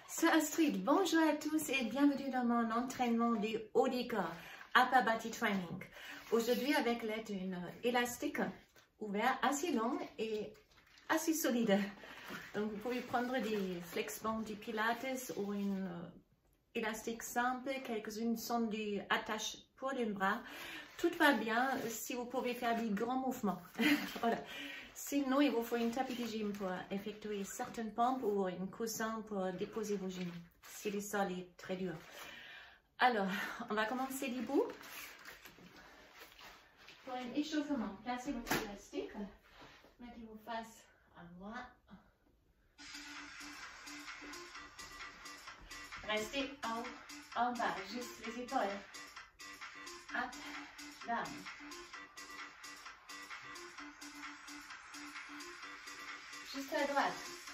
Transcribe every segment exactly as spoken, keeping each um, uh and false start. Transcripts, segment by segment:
C'est Astrid, bonjour à tous et bienvenue dans mon entraînement du haut du corps, Upper Body Training. Aujourd'hui avec l'aide d'une élastique ouverte assez longue et assez solide. Donc vous pouvez prendre des flexbonds du Pilates ou une élastique simple, quelques-unes sont des attaches pour les bras. Tout va bien si vous pouvez faire des grands mouvements. Voilà. Sinon, il vous faut une tapis de gym pour effectuer certaines pompes ou un coussin pour déposer vos genoux si le sol est très dur. Alors, on va commencer debout. Pour un échauffement, placez votre élastique. Mettez-vous face à moi. Restez en, en bas, juste les épaules. Up, down. Juste à droite.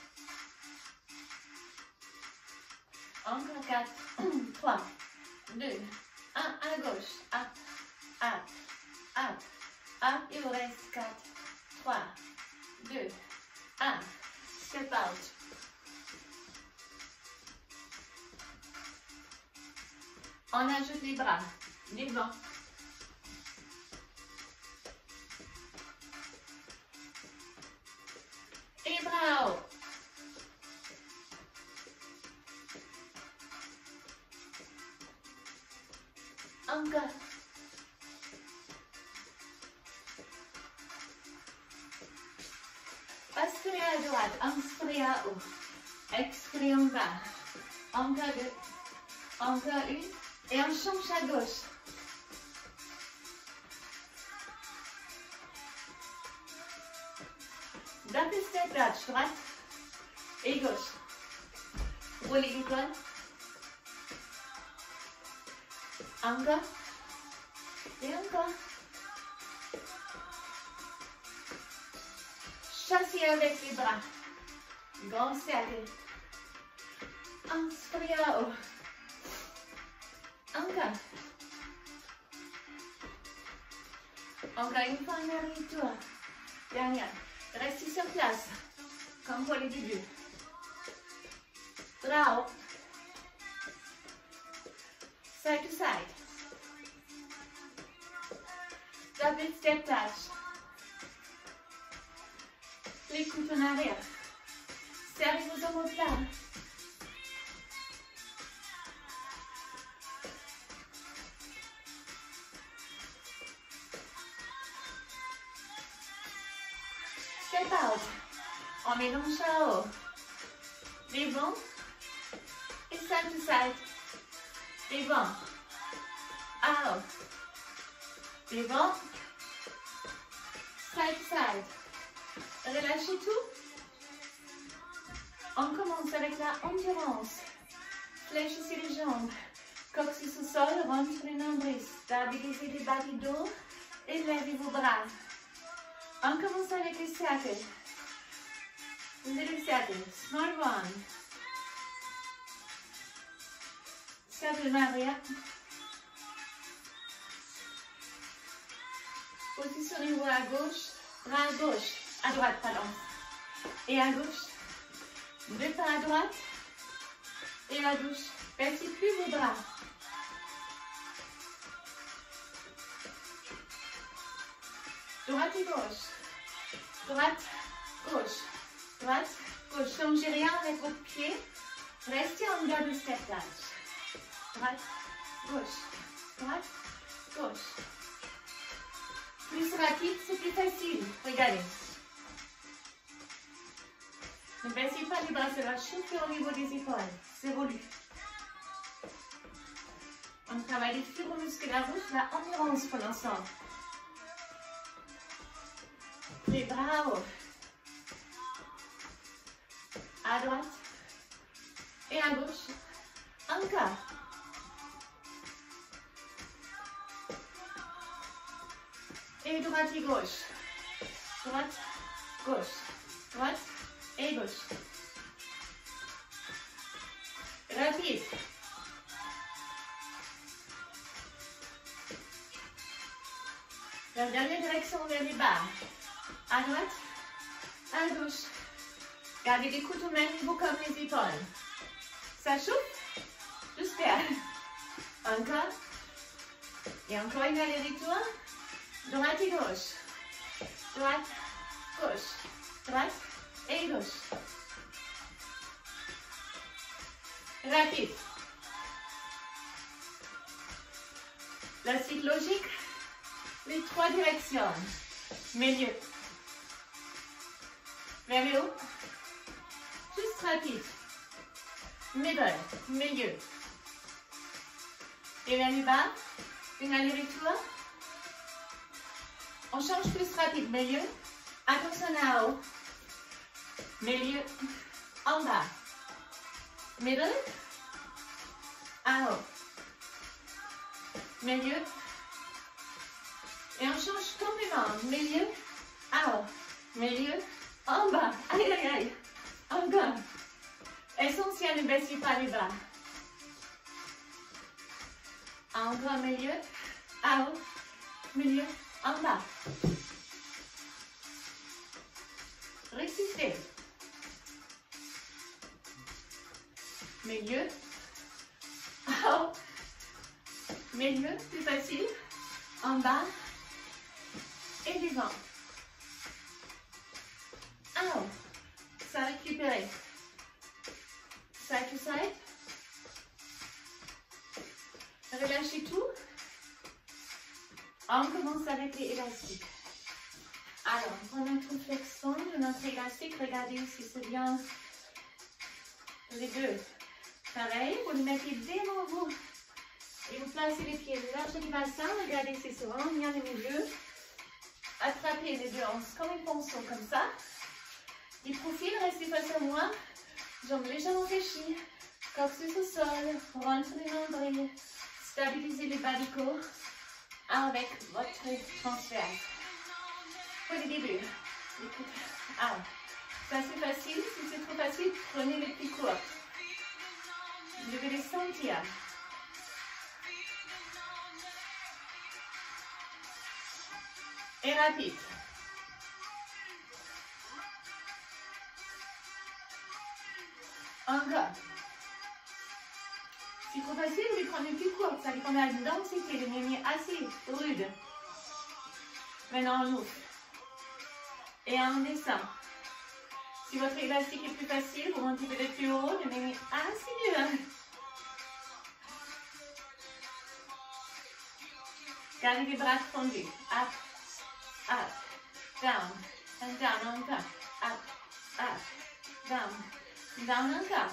Encore quatre, trois, deux, un à gauche. Up, up, up, up. Il vous reste quatre, trois, deux, un. Step out. On ajoute les bras devant. Et bras haut. Encore. Inspirez à droite, inspirez à haut. Expirez en bas. Encore deux. Encore une. Et on change à gauche. Double step touch, droite et gauche. Roulez l'épaule. Encore. Et encore. Chassez avec les bras. Grand cercle. Inspirez à haut. Encore. Encore une fois, on arrive tour. Dernière. Restez sur place, comme pour les débuts. Bras haut. Side to side. Double step touch. Les coudes en arrière. Serrez vos omoplates. Step out. On mélange à haut. Devant. Et side to side. Devant. À haut. Devant. Side to side. Relâchez tout. On commence avec la endurance. Fléchissez les jambes. Coccyx au sol, rentre le nombril. Stabilisez les bas du dos. Et levez vos bras. On commence avec les cercles. Little circle, small one. Cercle en arrière. Positionnez-vous à gauche, bras à gauche, à droite, pardon. Et à gauche. Deux pas à droite. Et à gauche. Baissez plus vos bras. Droite et gauche. Droite, gauche. Droite, gauche. Changez rien avec votre pied. Restez en double step touch. Droite, gauche. Droite, gauche. Plus rapide, c'est plus facile. Regardez. Ne baissez pas les bras, ça va chauffer au niveau des épaules. C'est voulu. On travaille les fibres musculaires rouges, la endurance pour l'ensemble. Les bras hauts. À droite. Et à gauche. Encore. Et droite et gauche. Droite, gauche. Droite et gauche. Rapide. La dernière direction vers les bas. À droite, à gauche. Gardez les coudes au même niveau comme les épaules. Ça chauffe. J'espère. Encore. Et encore une aller-retour. Droite et gauche. Droite, gauche. Droite et gauche. Rapide. La suite logique, les trois directions. Milieu. Vers le haut. Juste rapide. Middle, milieu. Et vers le bas, une aller-retour. On change plus rapide. Milieu. Attention à haut. Milieu. En bas. Middle. À haut. Milieu. Et on change complètement. Milieu. À haut. Milieu. En bas. Aïe, aïe, aïe. Encore. Essentiel, ne baissez pas les bras. Encore milieu. À haut. Milieu. En bas. Résistez. Milieu. À haut. Milieu, plus facile. En bas. Et devant. À haut. Ça récupérer. Side to side. Relâchez tout. On commence avec les élastiques. Alors, pour notre flexion de notre élastique, regardez si c'est bien les deux. Pareil, vous le mettez devant vous. Et vous placez les pieds large du bassin. Regardez si c'est vraiment bien le milieu. Attrapez les deux hanches comme un ponceau, comme ça. Du profil, restez face à moi. Jambes légèrement fléchies. Coccyx au sol. Rentre les nombrils. Stabilisez les bas du corps avec votre transfert. Pour le début. Ah, ça c'est facile. Si c'est trop facile, prenez les plus courts. Je vais les sentir. Et rapide. Encore. Si trop facile, vous les prenez plus courtes. Ça dépend de la densité. Le mimi assez rude. Maintenant, on ouvre. Et on descend. Si votre élastique est plus facile, vous montez peut-être plus haut. Le mimi assez dur. Gardez les bras tendus. Up, up, down, and down encore. Up, up, down, down encore.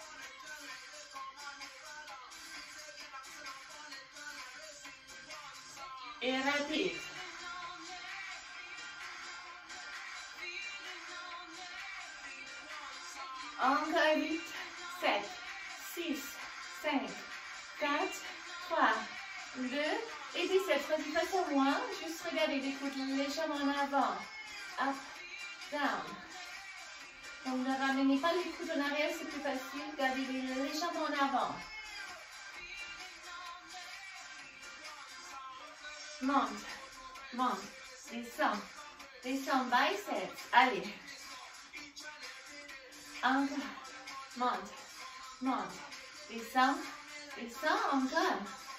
Et rapide. Encore huit, sept, six, cinq, quatre, trois, deux, et dix-sept. Vas-y, face à moi. Juste regardez les coudes légèrement en avant. Up, down. Donc ne ramenez pas les coudes en arrière, c'est plus facile. Gardez-les légèrement en avant. Monte, monte, descend, descend, biceps. Allez. Encore. Monte, monte, descend, descend, encore.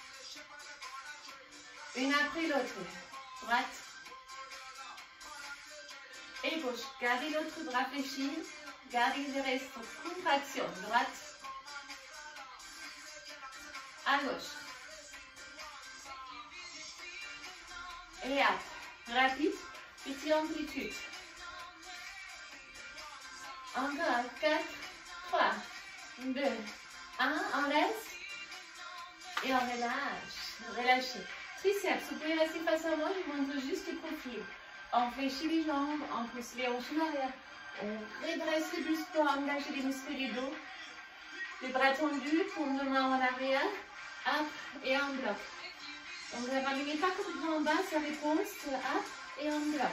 Une après l'autre. Droite. Et gauche. Gardez l'autre bras fléchi. Gardez le reste. Contraction. Droite. À gauche. Et up. Rapide. Petite amplitude. Encore. quatre, trois, deux, un. On laisse. Et on relâche. Relâchez. Triceps. Vous pouvez rester face à moi. Je vous montre juste le profil. On fléchit les jambes. On pousse les hanches en arrière. On redresse le buste pour engager les muscles du dos. Les bras tendus. Paume de main en arrière. Up et en bloc. Donc, ne ramenez pas complètement en bas, sa réponse, up et en bloc.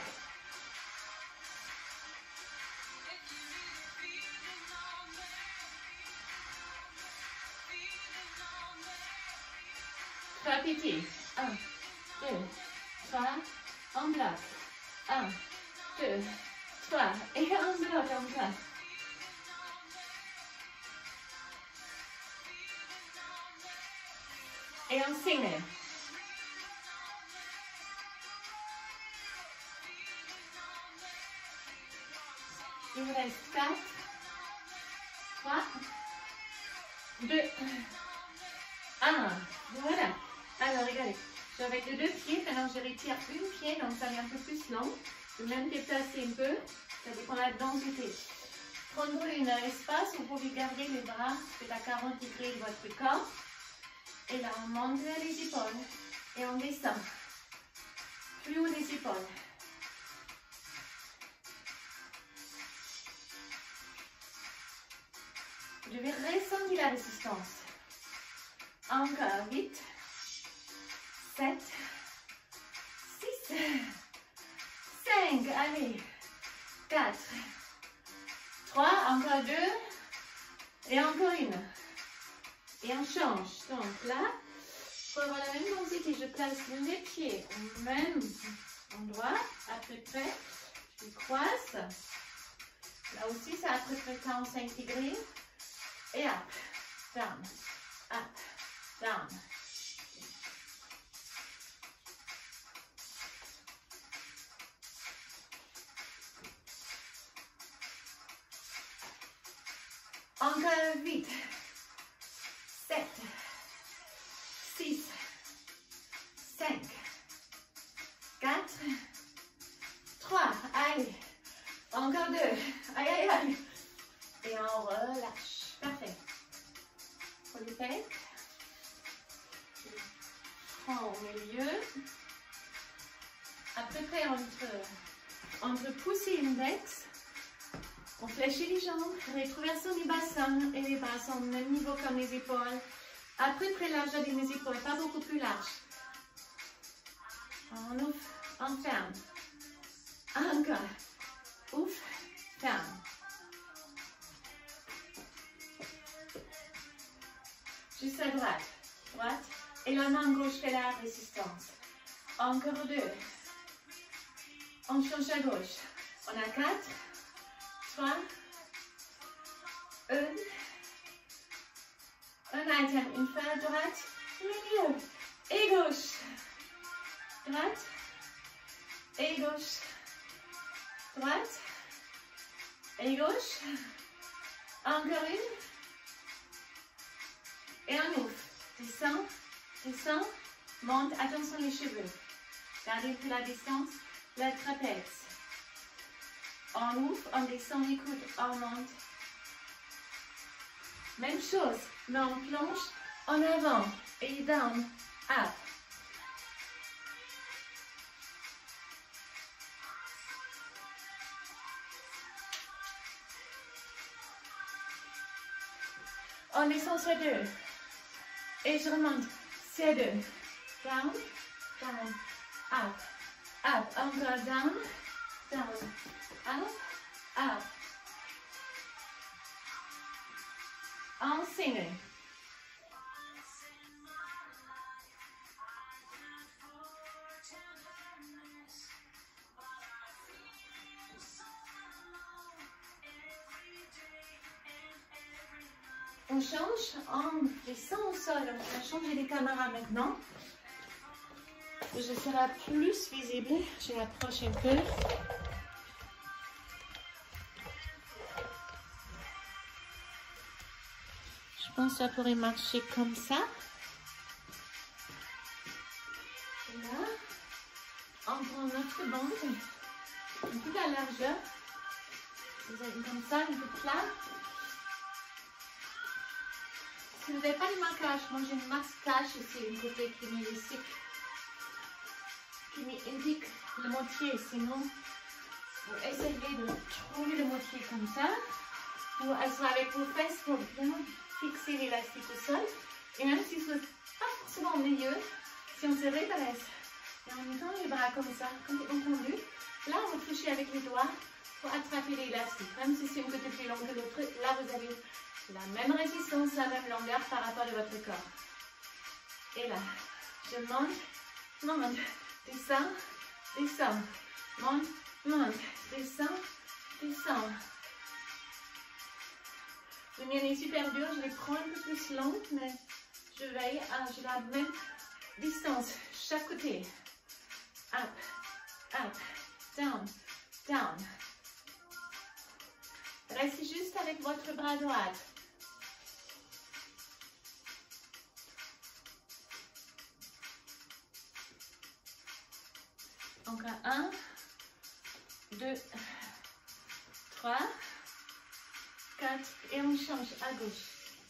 Trois petits. Un, deux, trois, en bloc. Un, deux, trois, et en bloc encore. Et on signe. Il vous reste quatre, trois, deux, un. Voilà. Alors, regardez. Je vais avec les deux pieds. Maintenant, je retire une pied. Donc, ça va un peu plus long. Je vais même déplacer un peu. Ça dépend de la densité. Prendre un espace où vous pouvez garder les bras à quarante degrés de votre corps. Et là, on monte vers les épaules. Et on descend. Plus haut des épaules. Je vais ressentir la résistance. Encore huit, sept, six, cinq, allez, quatre, trois, encore deux, et encore une. Et on change. Donc là, pour avoir la même densité, je place les pieds au même endroit, à peu près. Je croise. Là aussi, c'est à peu près quarante-cinq degrés. Et up, down, up, down. Encore huit, sept, six, cinq, quatre, trois, allez, encore deux, aïe aïe aïe, et on relâche. Parfait. Pour les pecs. Je prends au milieu. À peu près entre, entre pouce et index. On fléchit les jambes, rétroversons les bassins et les bras sont au même niveau comme les épaules. À peu près largeur de mes épaules, pas beaucoup plus large. On ouvre, on ferme. Encore. Ouvre, ferme. Juste à droite, droite, et la main gauche fait la résistance. Encore deux. On change à gauche. On a quatre, trois, un, un item, une fois droite, milieu, et gauche, droite, et gauche, droite, et gauche, encore une. Et on ouvre. Descend, descend, monte. Attention les cheveux. Gardez plus la distance. Le trapèze. On ouvre, on descend les coudes, on monte. Même chose, mais on plonge en avant et down, up. On descend sur deux. Et je remonte. C'est deux. Down, down, up, up. Encore down, down, up, up. On signe. On change, on descend au sol. On va changer les caméras maintenant. Je serai plus visible. Je m'approche un peu. Je pense que ça pourrait marcher comme ça. Là, on prend notre bande, un peu à largeur. Vous avez comme ça, un peu plat. Si vous n'avez pas de marquage, moi j'ai une marquage ici, une côté qui me ici, qui m'indique le moitié. Sinon, vous essayez de trouver le moitié comme ça. Vous asseyez avec vos fesses pour bien fixer l'élastique au sol. Et même si ce n'est pas forcément au milieu, si on se redresse et en mettant les bras comme ça, comme entendu, là on va toucher avec les doigts pour attraper l'élastique. Même si c'est un côté plus long que l'autre, là vous avez la même résistance, la même longueur par rapport à votre corps. Et là, je monte, monte, descends, descends, monte, monte, descends, descends. Le mien est super dur, je les prends un peu plus lente, mais je veille à j'ai la même distance, chaque côté. Up, up, down, down. Restez juste avec votre bras droit. Encore un, deux, trois, quatre et on change à gauche.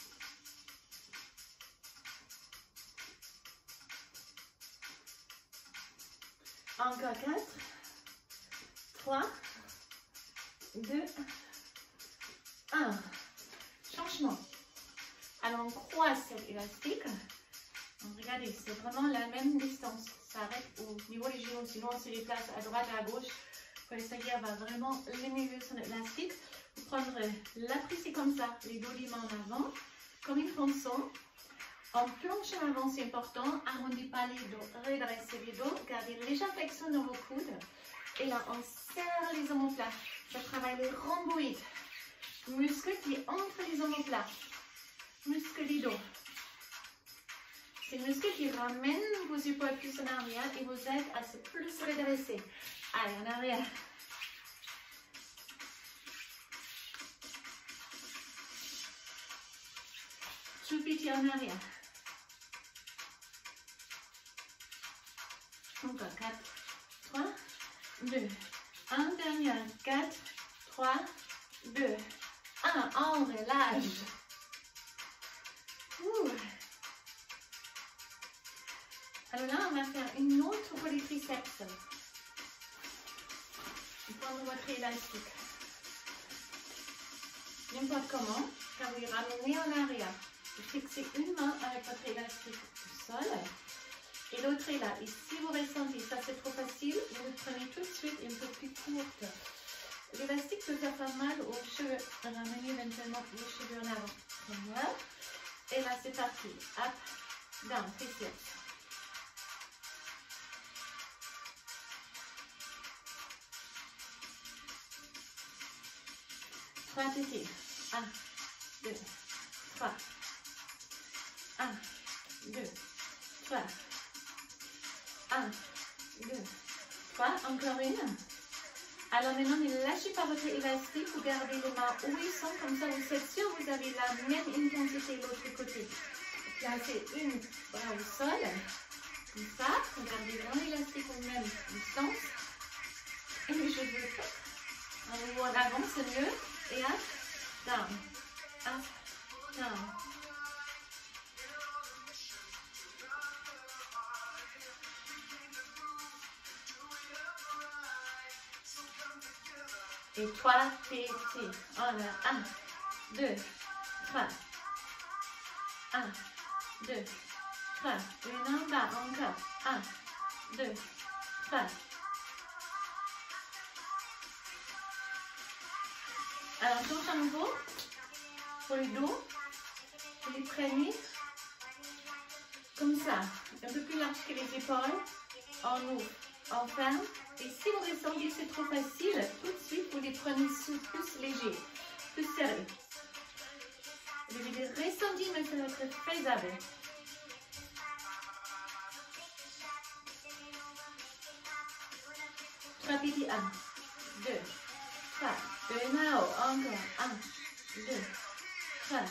Encore quatre, trois, deux, un. Changement. Alors on croise cet élastique. Donc, regardez, c'est vraiment la même distance. Ça arrête au niveau des genoux. Sinon, on se déplace à droite et à gauche. Pour essayer, on va vraiment limiter son élastique. Vous prendrez la prise, c'est comme ça, les dos les mains en avant, comme une fronçon. En planche en avant, c'est important. Arrondis pas les dos, redressez les dos. Gardez légère flexion dans vos coudes. Et là, on serre les omoplates. Je travaille les rhomboïdes. Muscles qui entre les omoplates. Muscles du dos. C'est le muscle qui ramène vos épaules plus en arrière et vous aide à se plus redresser. Allez, en arrière. Tout petit en arrière. Encore quatre, trois, deux, un. Dernier. quatre, trois, deux, un. On relâche. Ouh. Alors là, on va faire une autre pour les triceps. Prendre votre élastique. N'importe comment, quand vous ramenez en arrière, vous fixez une main avec votre élastique au sol et l'autre est là. Et si vous ressentez ça c'est trop facile, vous le prenez tout de suite et un peu plus courte. L'élastique peut faire mal aux cheveux. Ramenez éventuellement les cheveux en avant. Voilà. Et là, c'est parti. Up, down, triceps. Trois tétés. Un, deux, trois. Un, deux, trois. Un, deux, trois. Encore une. Alors maintenant, ne lâchez pas votre élastique. Vous gardez les mains où ils sont. Comme ça, vous êtes sûr que vous avez la même intensité de l'autre côté. Placez une bras au sol. Comme ça. Vous gardez vraiment l'élastique au même distance. Et les cheveux. En niveau en avant, c'est mieux. Et up, down, up, down. Et trois tétés. On a un, deux, trois. Un, deux, trois. Une en bas, encore. Un, deux, trois. Alors, change à nouveau. Pour le dos, vous les prenez comme ça. Un peu plus large que les épaules. On ouvre, on ferme. Et si vous ressentez que c'est trop facile, tout de suite, vous les prenez sous, plus léger, plus serré. Vous avez des ressentis, mais ça va être faisable. Trois petits, un, deux, trois. Et now, encore, un, deux, trois.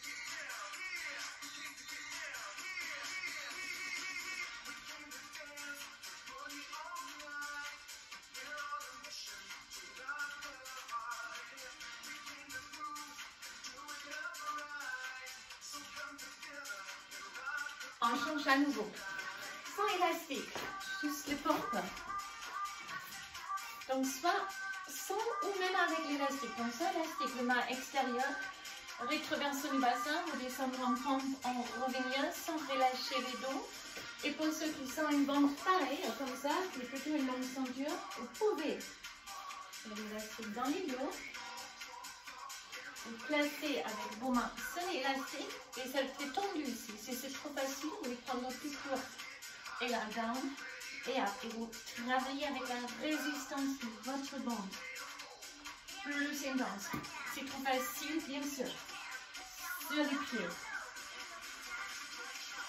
On change à nouveau. Sans élastique, juste les pompes. Donc soit sans ou même avec l'élastique. Donc sans élastique, le main extérieur, rétroversion du bassin, vous descendez en pompe en revenir sans relâcher les dos. Et pour ceux qui sont une bande pareille, comme ça, mais plutôt une longue ceinture, vous pouvez l'élastique dans les dos. Vous placez avec vos mains sans élastique et ça le fait tendu ici. Si c'est trop facile, vous les prendrez plus court. Et là, down et up. Et vous travaillez avec la résistance de votre bande. Plus intense. C'est trop facile, bien sûr. Sur les pieds.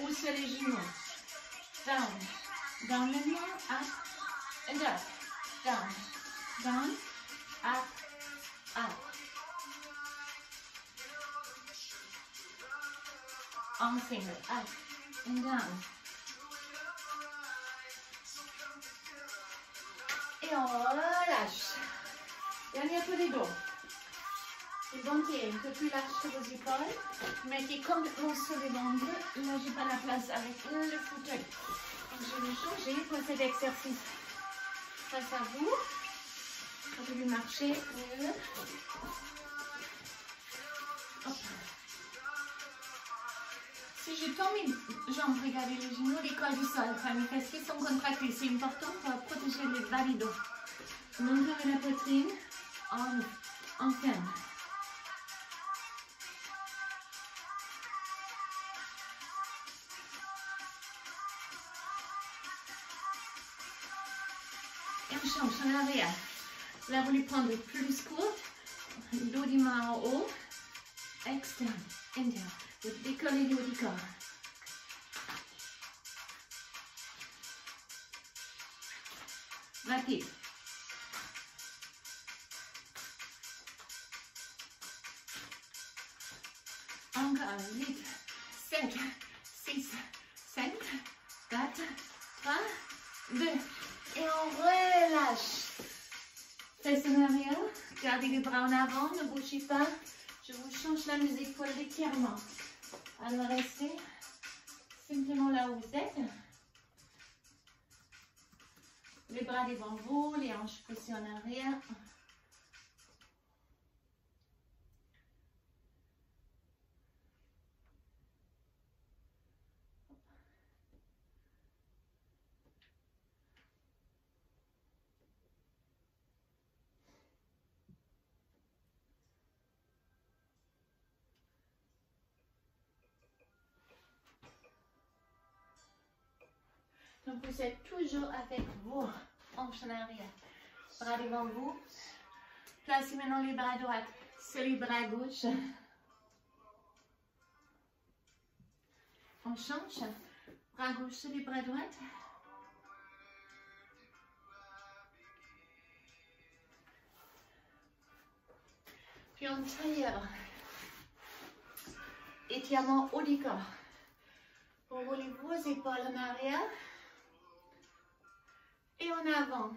poussez les genoux. Down. Down maintenant. Up. And up. Down. Down. Up. Up. En single. Up. And down. Et on relâche. Dernier peu les dos. Le ventre un peu plus large que vos épaules. Mettez complètement sur les membres. Là, j'ai pas la place avec le fauteuil. Donc, je vais changer pour cet exercice. Face à vous. Je vais marcher. Hop. Si je tends mes jambes, regardez les genoux, les cols du sol. Enfin, mes fessiers sont contractés. C'est important pour protéger les bas du dos. Montrez la poitrine en, en ferme. Et on change en arrière. Là, vous les prendre plus courtes. Dos des mains en haut. Externe, interne. Vous décollez le haut du corps. Rapide. Encore huit, sept, six, cinq, quatre, trois, deux. Et on relâche. Fesses en arrière. Gardez les bras en avant. Ne bougez pas. Je vous change la musique pour l'étirement. Alors restez simplement là où vous êtes. Les bras devant vous, les hanches poussées en arrière. Donc vous êtes toujours avec vos hanches en arrière. Bras devant vous. Placez maintenant les bras droits sur les bras gauche. On change. Bras gauche sur les bras droits. Puis en tailleur. Étirement haut du corps. Enroulez vos épaules en arrière. Et en avant.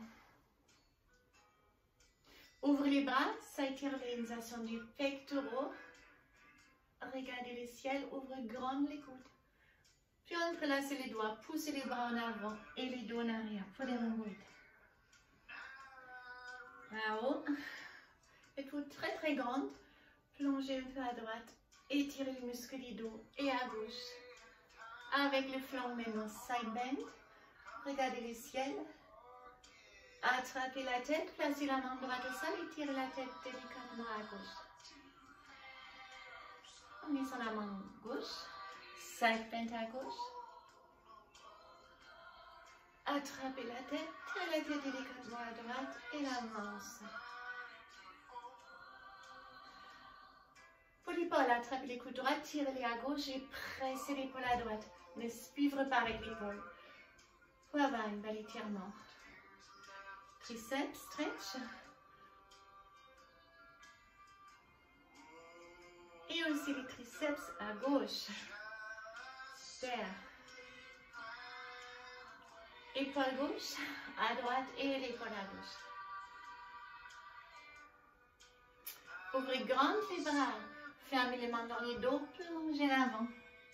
Ouvrez les bras, ça étire l'organisation du pectoraux. Regardez le ciel, ouvrez grand les coudes. Puis entrelacez les doigts, poussez les bras en avant et les dos en arrière pour les remonter. Là-haut. Êtes-vous très très grande. Plongez un peu à droite. Étirez les muscles du dos et à gauche. Avec le flanc maintenant, side bend. Regardez le ciel. Attrapez la tête, placez la main droite au sol et tirez la tête délicatement à gauche. On met sur la main gauche, side bend à gauche. Attrapez la tête, tirez la tête délicatement à droite et la main au sol. Pour l'épaule, attrapez les coudes droits, tirez-les à gauche et pressez l'épaule à droite. Ne suivez pas avec l'épaule. Pour avoir un bel étirement. Triceps, stretch. Et aussi les triceps à gauche. Super. Épaule gauche, à droite et l'épaule à gauche. Ouvrez grand les bras. Fermez les mains dans les dos, plongez l'avant.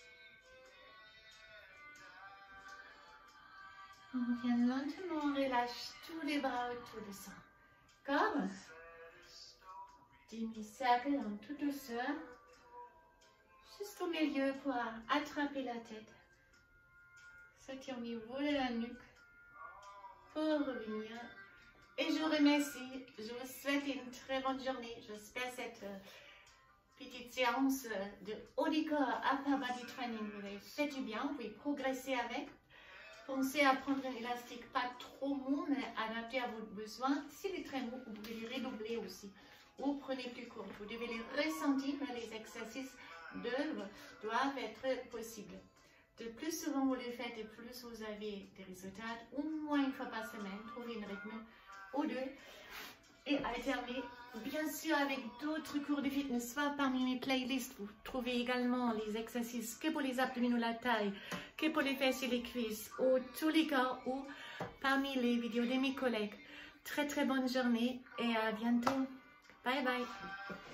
On revient lentement, on relâche tous les bras autour de ça. Comme demi-cercle en toute douceur. Juste au milieu pour attraper la tête. Sortir au niveau de la nuque pour revenir. Et je vous remercie. Je vous souhaite une très bonne journée. J'espère cette euh, petite séance de haut du corps, upper body training vous avez fait du bien. Vous pouvez progresser avec. Pensez à prendre un élastique pas trop mou, mais adapté à vos besoins. S'il est très mou, vous pouvez les redoubler aussi. Ou prenez plus court. Vous devez les ressentir, mais les exercices doivent, doivent être possibles. de plus souvent vous le faites, de plus vous avez des résultats. Au moins une fois par semaine, trouvez un rythme ou deux et alternez. Bien sûr, avec d'autres cours de fitness, soit parmi mes playlists, vous trouvez également les exercices que pour les abdominaux, la taille, que pour les fesses et les cuisses, ou tous les corps, ou parmi les vidéos de mes collègues. Très très bonne journée et à bientôt. Bye bye.